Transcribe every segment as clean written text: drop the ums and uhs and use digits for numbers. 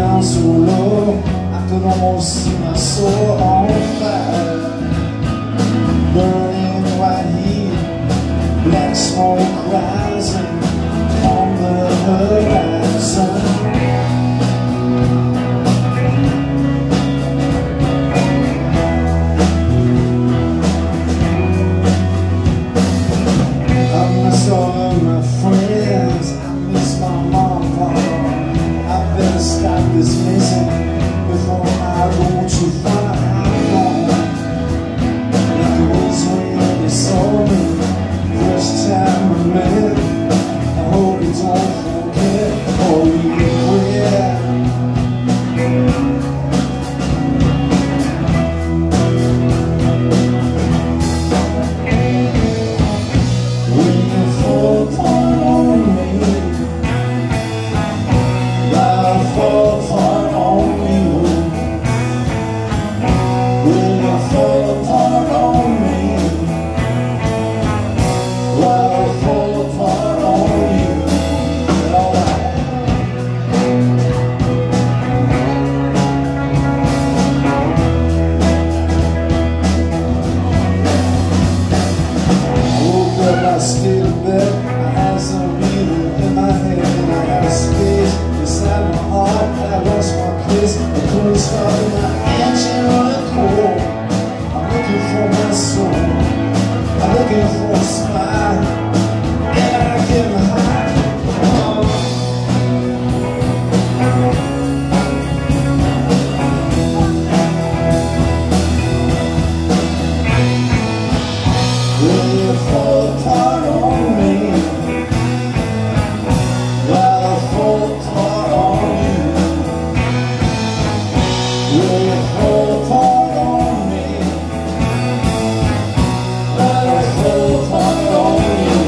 down so low I could almost see my soul on fire. Burning white heat, black smoke rising on the horizon. I miss all of my friends, I miss my mom, papa. I better stop this missing before I go too far. I'm gone like it was when they saw me first time I met. I hope you don't forget or regret. When you fall apart on me, I'll fall apart on you. When you fall apart on me, I'll fall apart on you. Alright. I woke up, I stayed in bed, I had some needle in my head, and I had a space inside my heart. I lost my place, I couldn't stop in my engine running cold. I'm looking for my soul, I'm looking for a smile, and I can hide. When you fall apart on me, I'll fall apart on you. When you fall apart on me, I'll fall apart on you.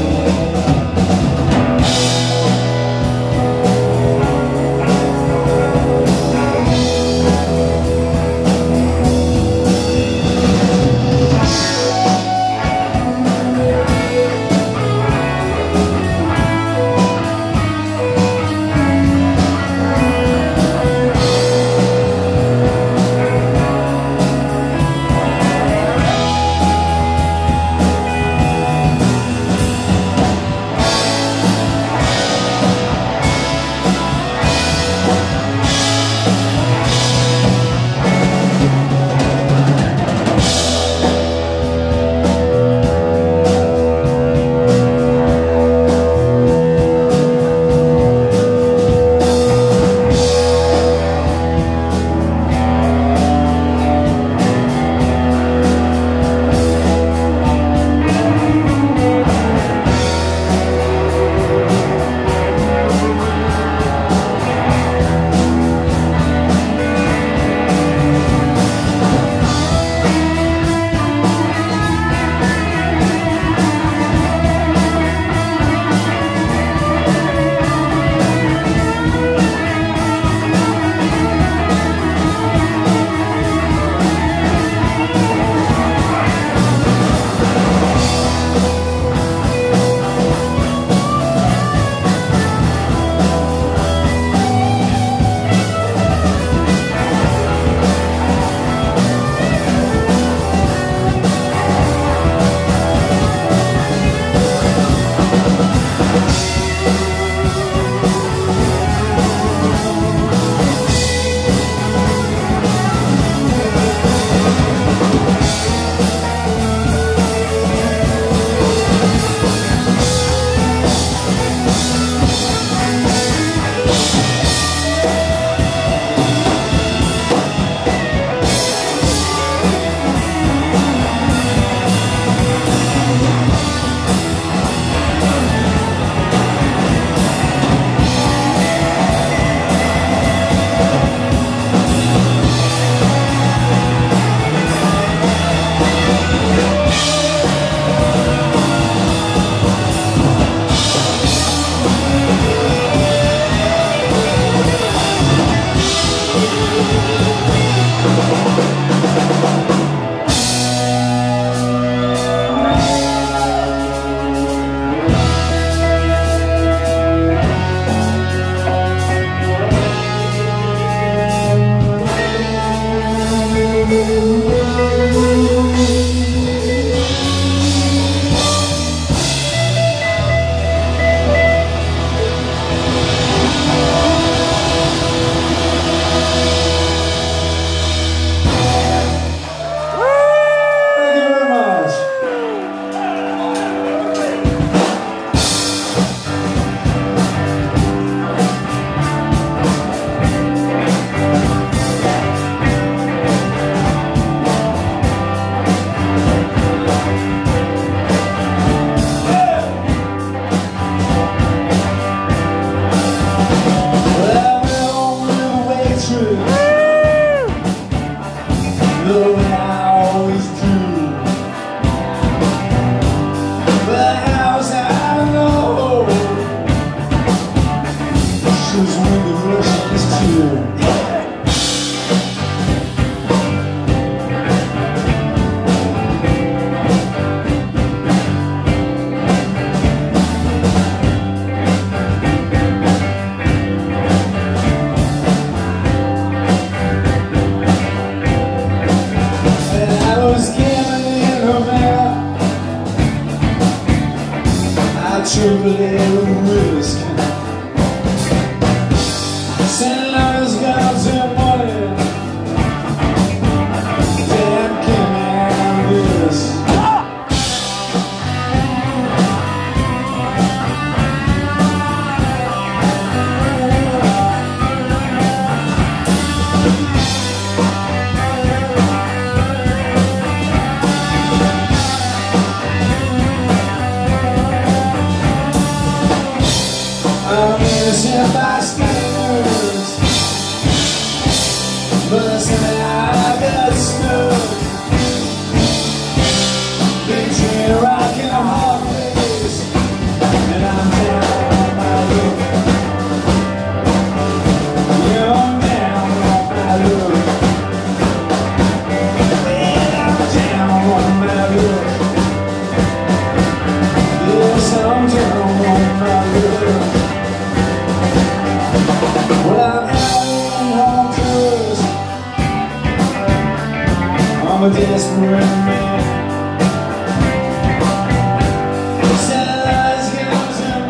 The way I always do. But how's I know? She's when the rush is too. Triple risk. St. Louis got some money. Damn, can I have this? Innocent bystanders, but somehow I got stuck between a rock and a hard place, and I'm down on my luck. Yeah, I'm down on my luck. Yeah, I'm down on my luck. Yes, I'm down on my luck. I'm a desperate man. Sunrise comes in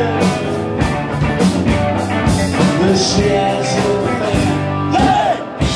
morning. The shadows of the man. Hey!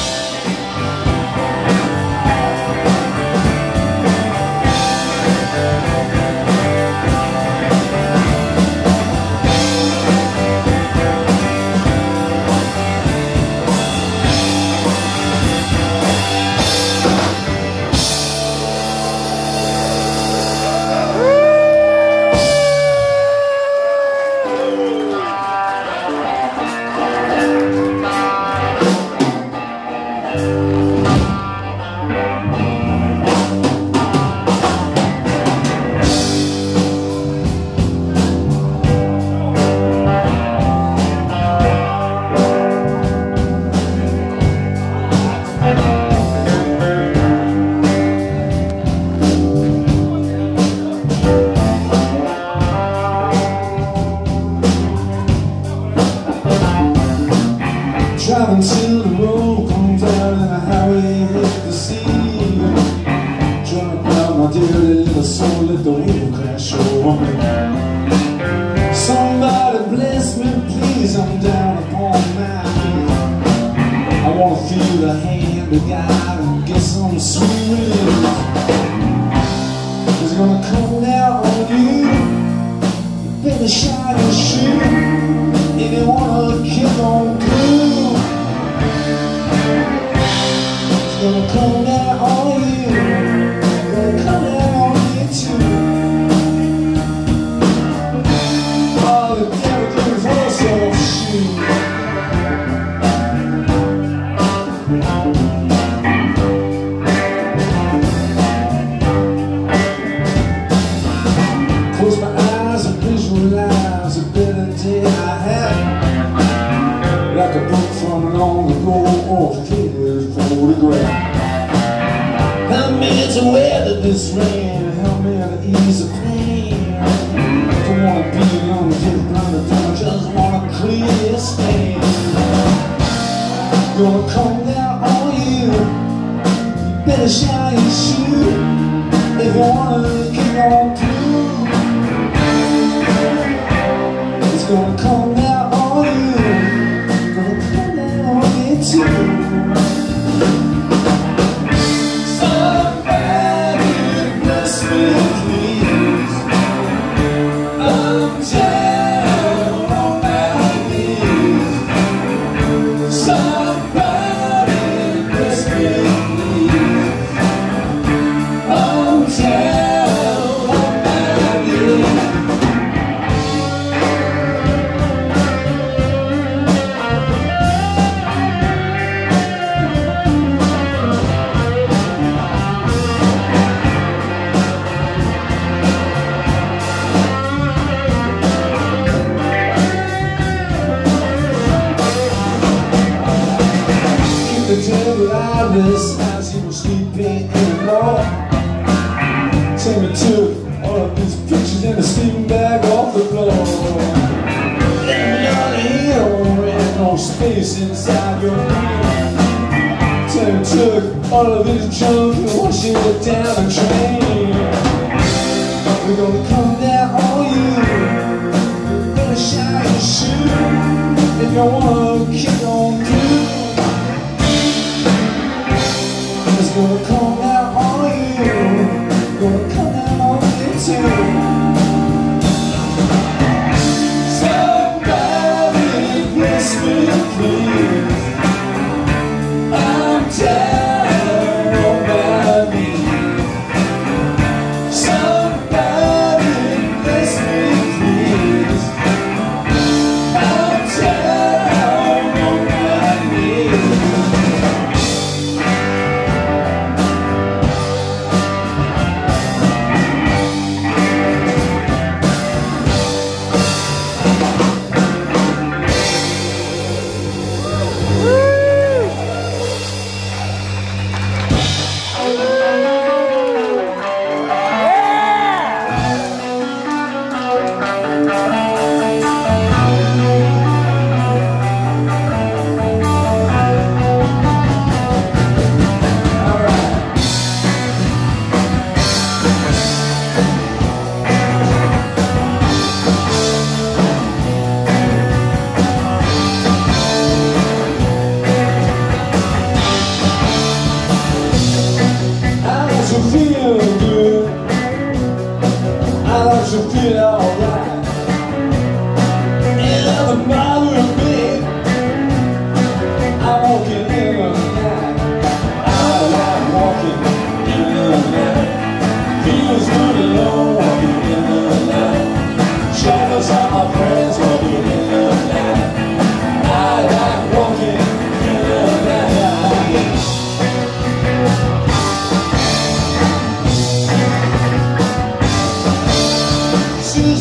Driving till the road comes out and the highway hit the sea. Trying to plow my dearly little soul, let the wheel crash over me. Somebody bless me, please, I'm down upon my knees. I wanna feel the hand of God and get some sweet relief. It's gonna come down on you. You better shine your shoe if you wanna keep on through. It's gonna come down on you. It's gonna come down on you too. All the devil do is also shoot. Close my eyes and visualize a better day I had, like a book from long ago or a faded photograph. Help me to weather this rain, help me to ease the pain. Don't wanna be young, get blinded, I just wanna clear this pain. Gonna come down on you. better shine your shoe if you wanna keep on through. It's gonna come down on you, gonna come down on me too. Somebody bless me, please. I'm down on my knees. Somebody bless me. The devil out of this house, he was sleeping anymore. Timmy took all of these pictures in a sleeping bag off the floor. Living on a hill, and no space inside your brain. Timmy took all of his junk and washed it down the drain. We're gonna come down on you, gonna shine your shoe if you wanna keep on through. It's gonna come out on you, gonna come out on you too. Somebody bless me, please. I'm down on my knees. Somebody bless me, please. I'm down on my knees. Feel good, I like to feel alright. It doesn't bother me, I'm walking in the night. I like walking in the night. Feels good alone, walking in the night. Shadows are my friends, walking in the night. I like walking in the night. See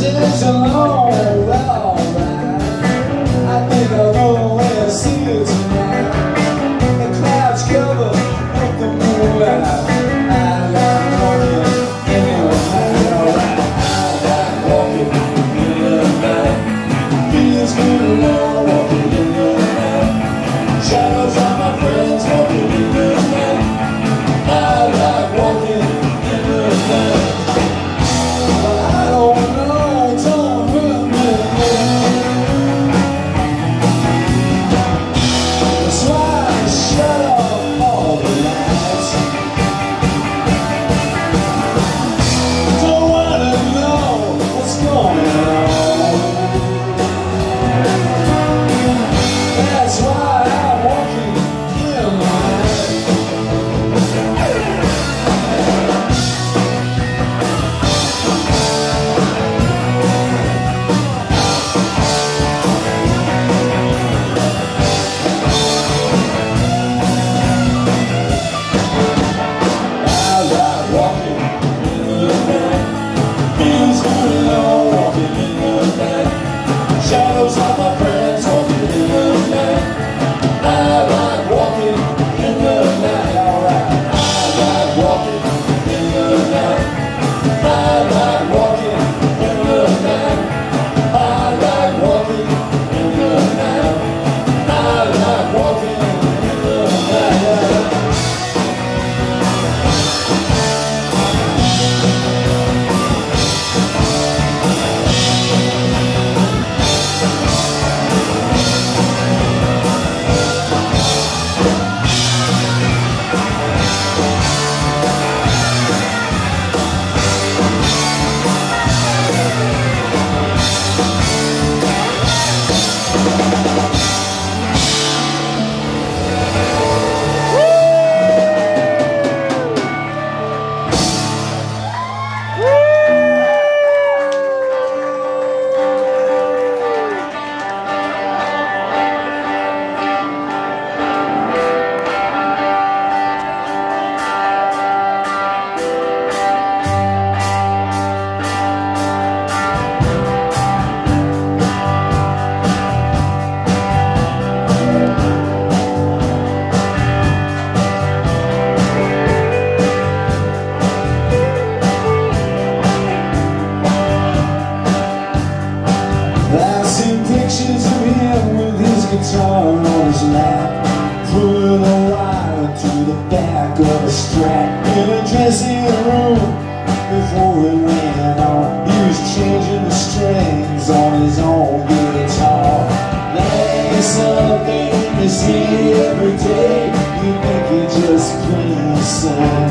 the back of a strap in a dressing room. Before it went on, he was changing the strings on his own guitar. Like something you see every day, you think he just plain sing.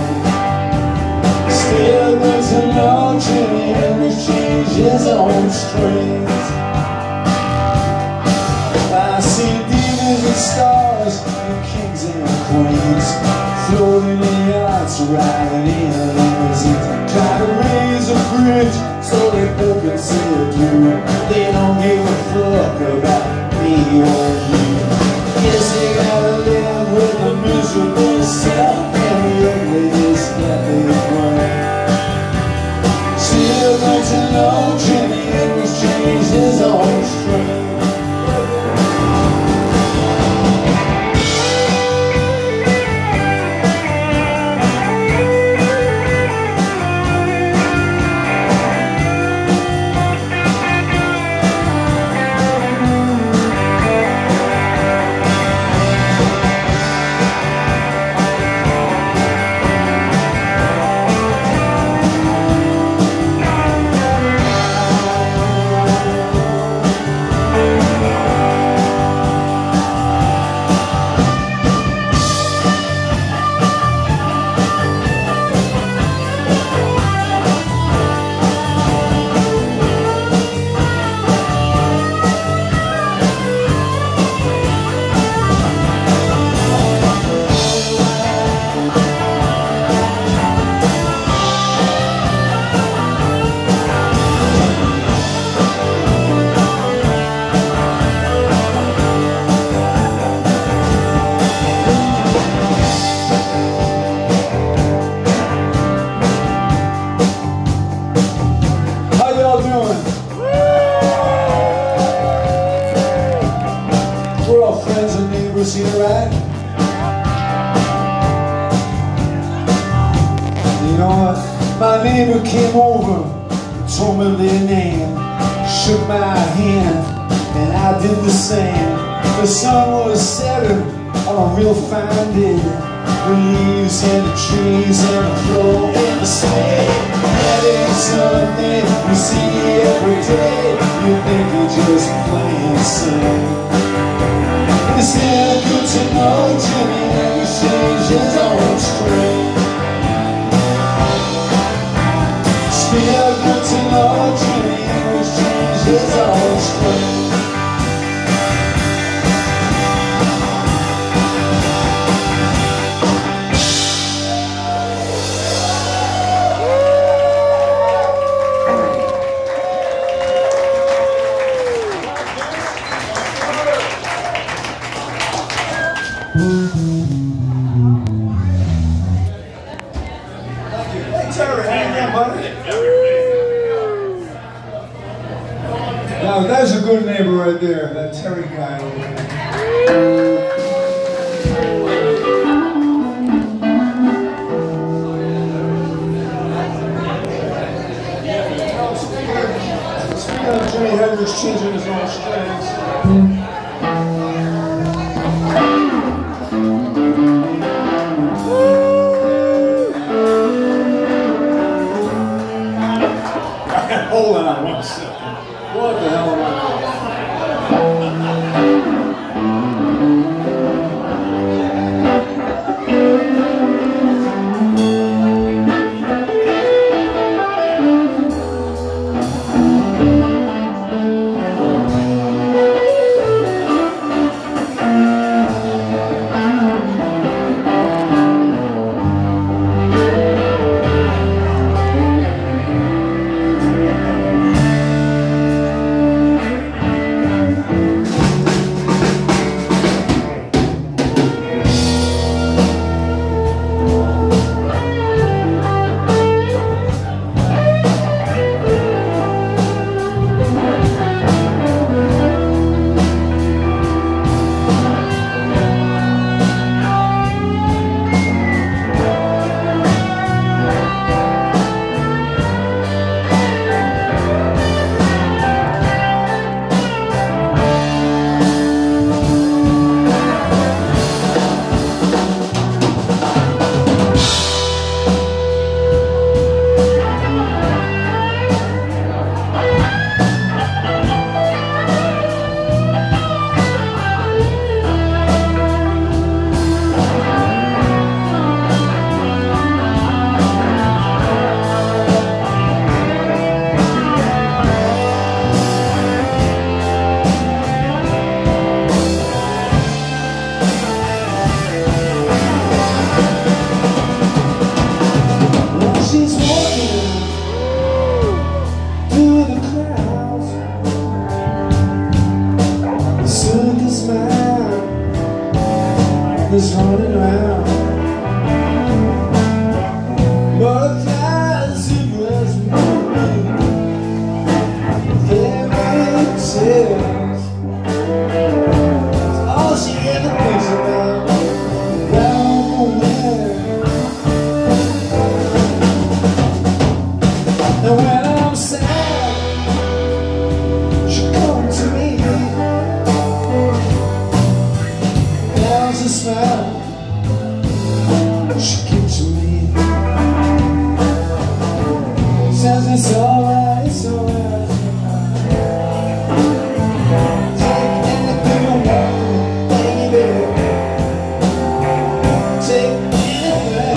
Still there's a long Jimi Hendrix changed his own strings. I see demons and stars and kings and queens floating in yachts, riding in limousines, trying to raise a bridge so they both can sail through. They don't give a fuck about me or you. Guess they gotta live with a miserable self and the ugliness that they bring. Still got to know Jimi Hendrix changed his own strings. We're all friends and neighbors here, right? You know what? My neighbor came over and told me their name, shook my hand, and I did the same. The sun was setting on a real fine day. The leaves and the trees and the floor and the sky. That ain't something you see every day. You think you're just playing sing. It's still good to know Jimi Hendrix changed his own string. Still good to know Jimi Hendrix changed his own string. Terry, hang on, buddy. Now, that's a good neighbor right there, that Terry guy over there. Speaking of Jimi Hendrix changing his own strings. Hold on 1 second. What the hell am I floating around. Butterflies in raspberry, fairy tales. It's all she ever thinks about. Down there. And when I'm sad, she comes to me. There's a smile she gives to me. Says it's alright, it's alright. Take anything I want, baby. Take anything.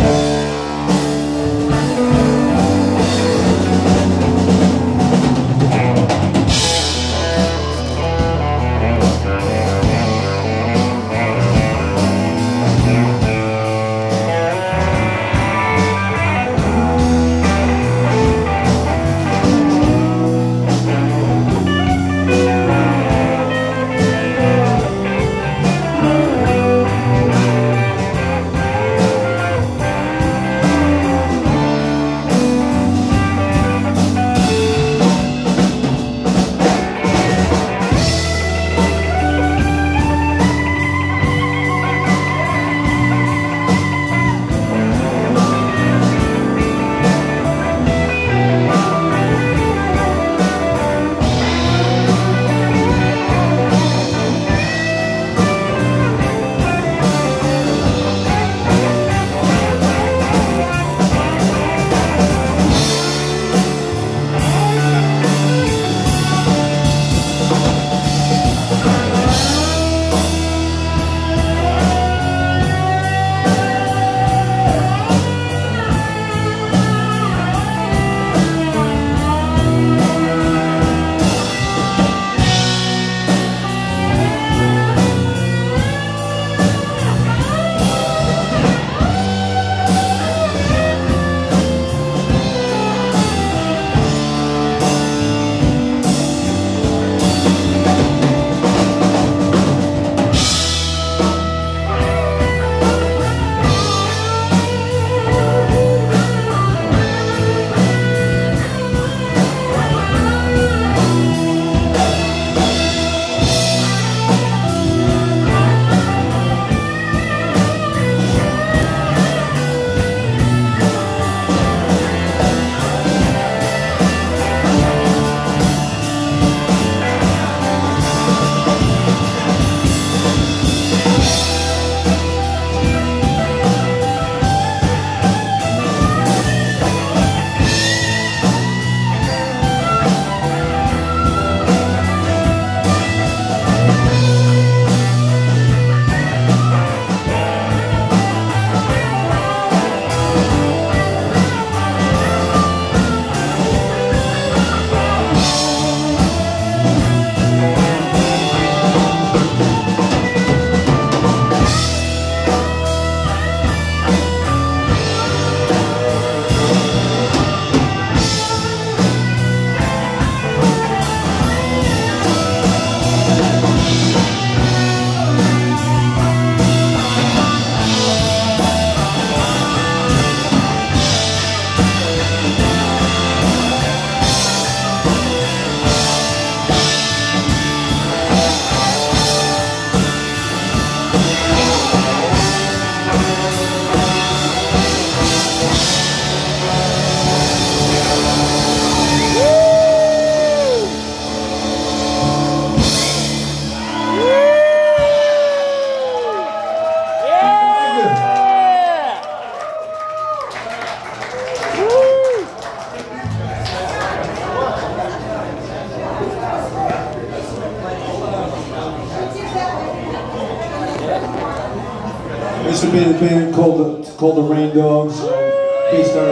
This would be a band called the Rain Dogs, based out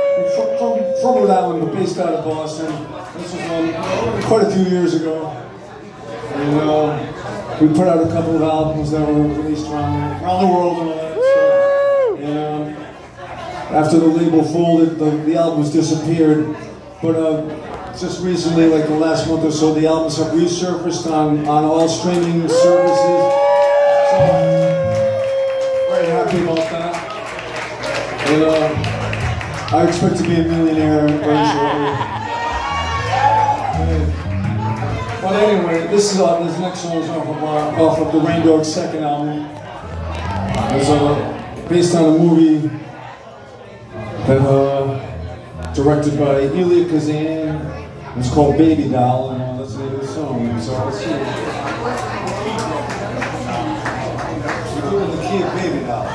of from Rhode Island, but based out of Boston. This was quite a few years ago, and we put out a couple of albums that were released around the world and all that stuff. And after the label folded, the albums disappeared. But just recently, like the last month or so, the albums have resurfaced on all streaming services. So, very happy happy about that. And I expect to be a millionaire very shortly. But anyway, this next song is off of the Rain Dog's second album. It's based on a movie that directed by Elia Kazan. It's called Baby Doll, and that's the name of the song. So let's see. We're doing the key of Baby Doll.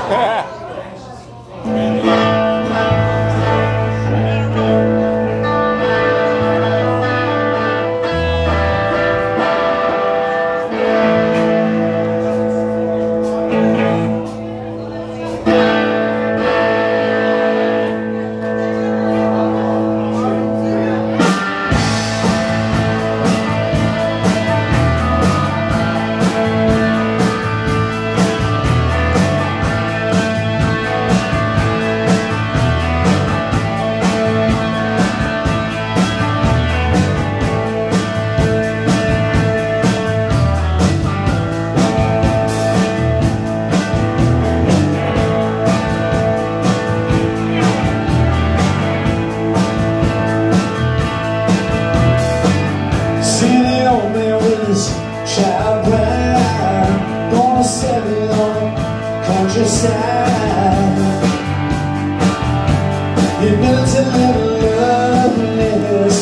You built a little loveliness.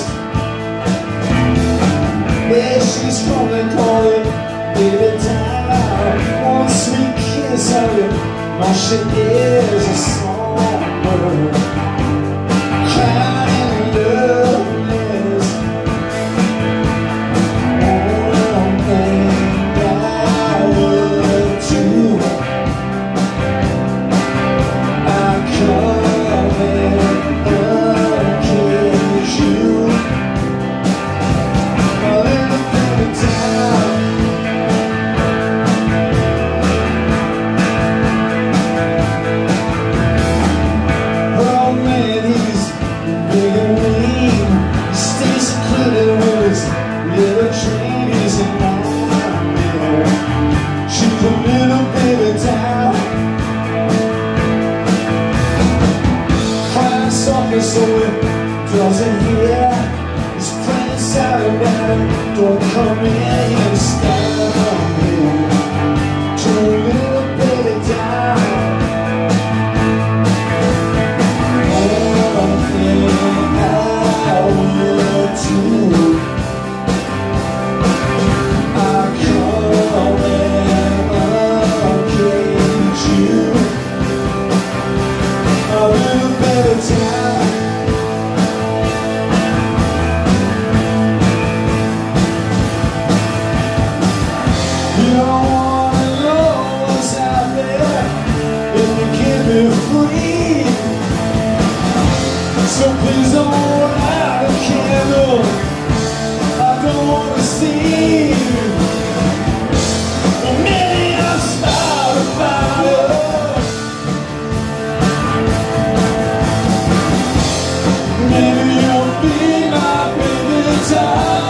Yeah, she's from the corner, baby down. One sweet kiss of you, now she is a songbird, crying in loveliness. One thing I would do, I come so it doesn't hear. It's playing silent about it. Don't come in and stand on me. Turn a little baby down. One thing I will do, I come and uncage you. A little baby down. So please don't light a candle. I don't want to see many I've started a fire. Maybe you'll be my baby doll.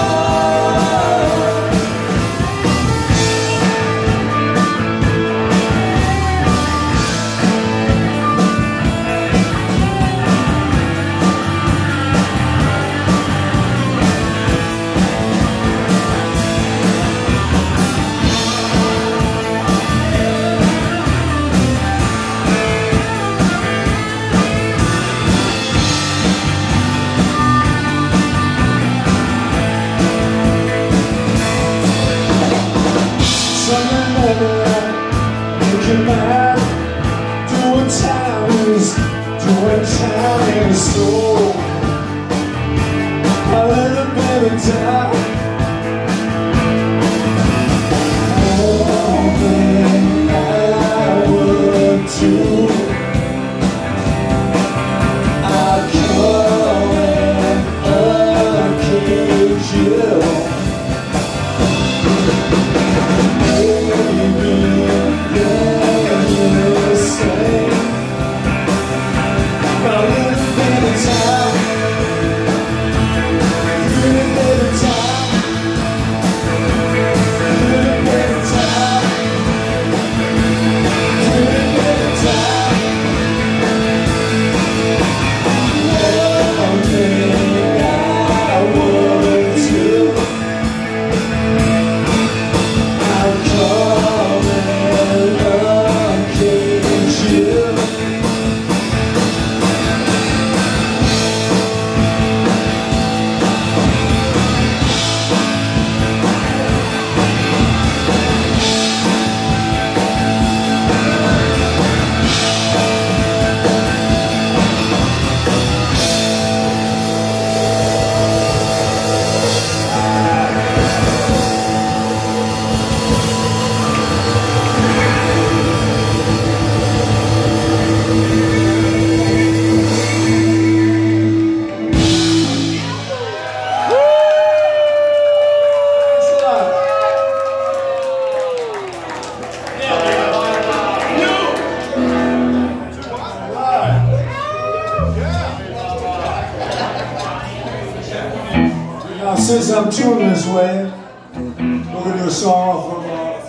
Doing time is slow. I let the baby die. One thing I would do, I'd come and uncage you. Baby, can you say a little bit of time, since I'm touring this way, we're gonna do a song from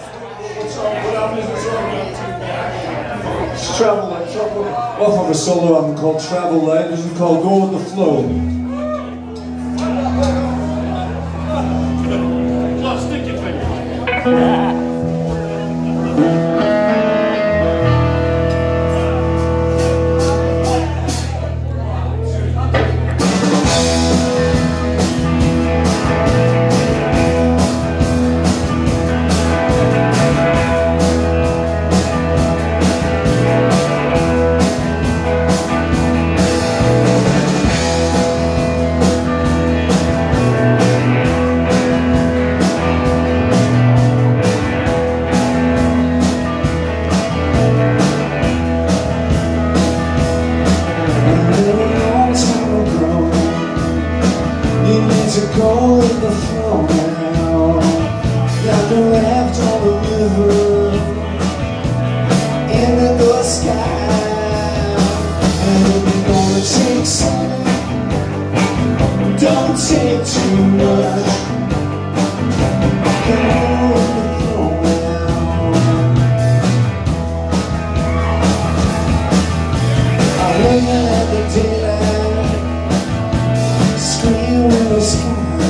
Travel Light, off of a solo album called Travel Light. This is called Go With The Flow. Stick your finger. Go with the flow now. Got the left on the river, in the sky. And if you're gonna take some, don't take too much. Go with the flow now. I look at the daylight, scream in the sky.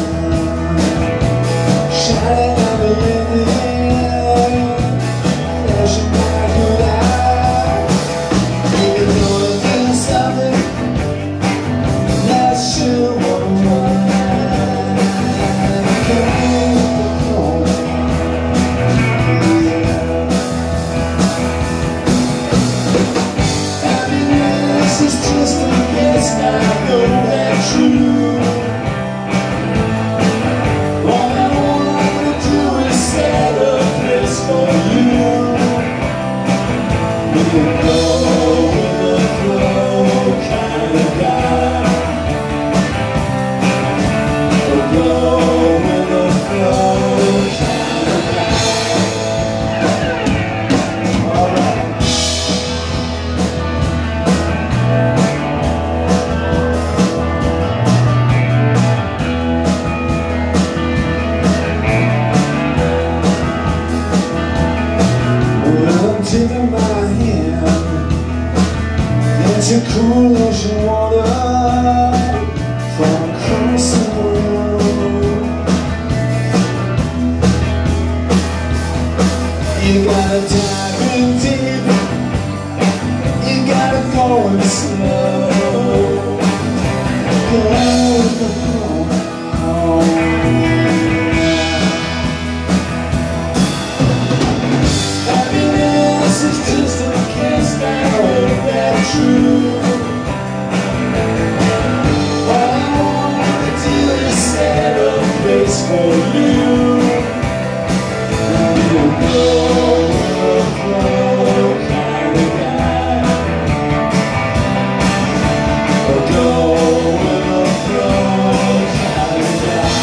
Taking my hand into cool ocean water from across the world. You gotta dive in deep, you gotta go in slow. Go with the flow. It's just a kiss that ain't that true. All I wanna do is set a place for you. And you'll go with the flow kind of guy. Or go with the flow kind of guy.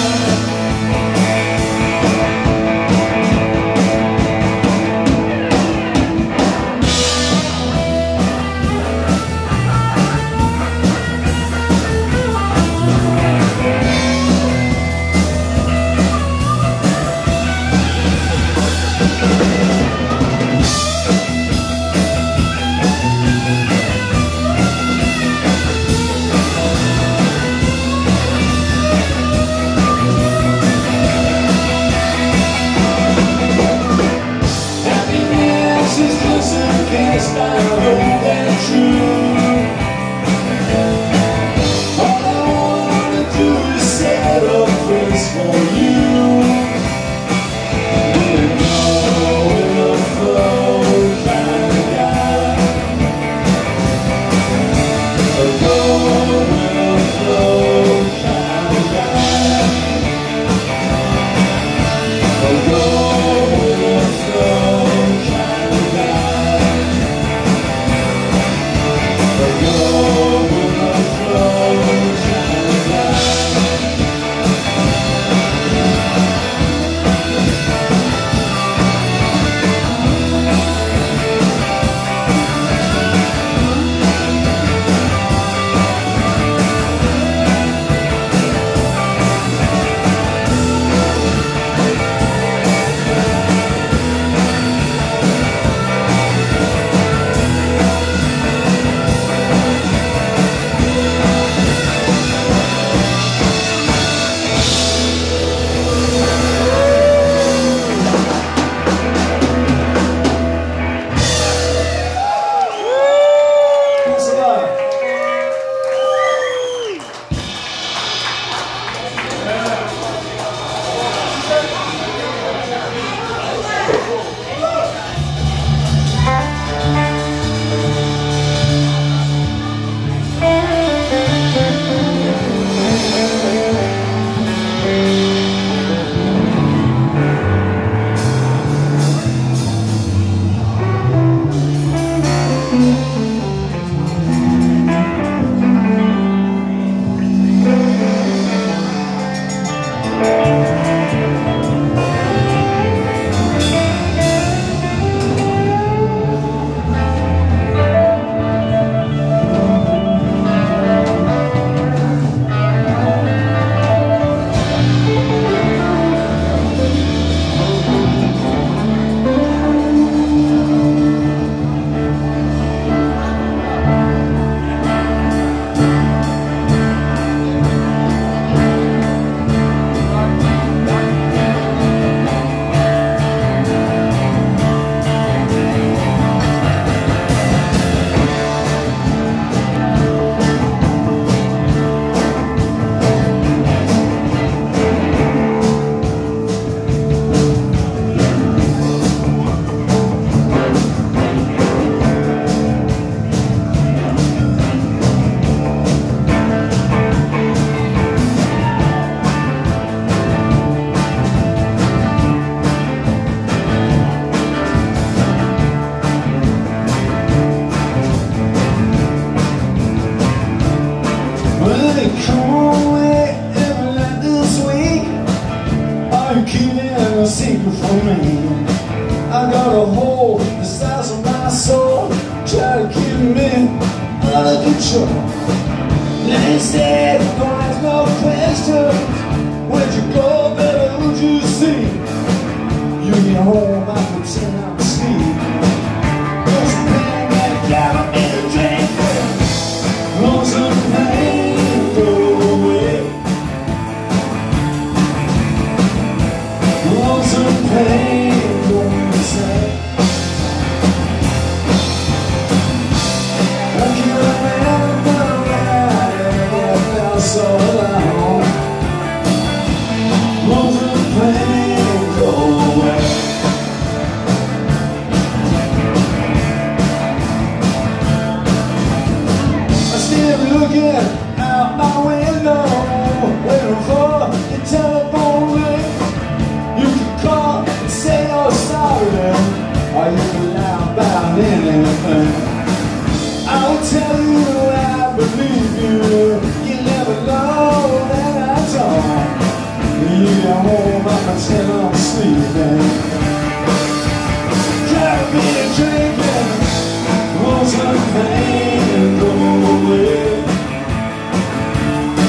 man. I got a hole the size of my soul. Try to keep me out of control. Instead, don't ask no questions. Where'd you go, baby, who'd you see? You get home, I pretend I'm asleep. There's a pain that got me to drink. Lonesome pain, go away. Lonesome pain, go away. I can't remember why I felt so alone. Lonesome pain, go away. I still looking out my window, waiting for the telephone ring. You can call and say you're sorry, or you can lie about anything. I will tell you I believe you. You never know that I don't. You get home, I pretend I'm sleeping. Got me drinking, lonesome pain, go away.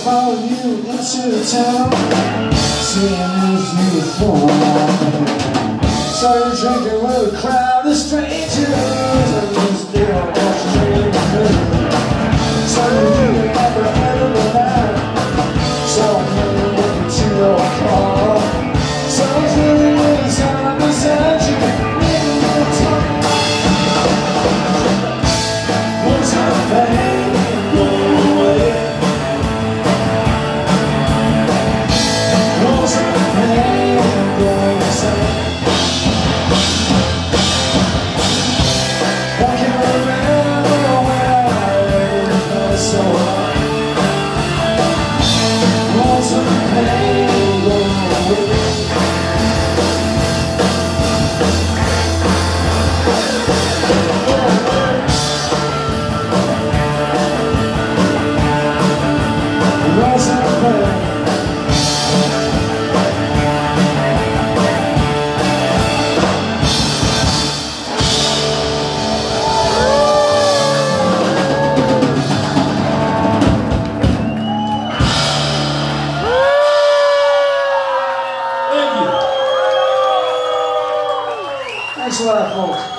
followed you into town, seeing as you fall. Started drinking with a crowd of strangers, and just did a bunch of strangers. Started drinking at the end of the night, so many looking to your car. So feeling inside beside you, maybe you'll talk. What's that pain go away? What's that pain go away? I can remember when I felt so high. What's that pain go away? Thanks a lot, folks.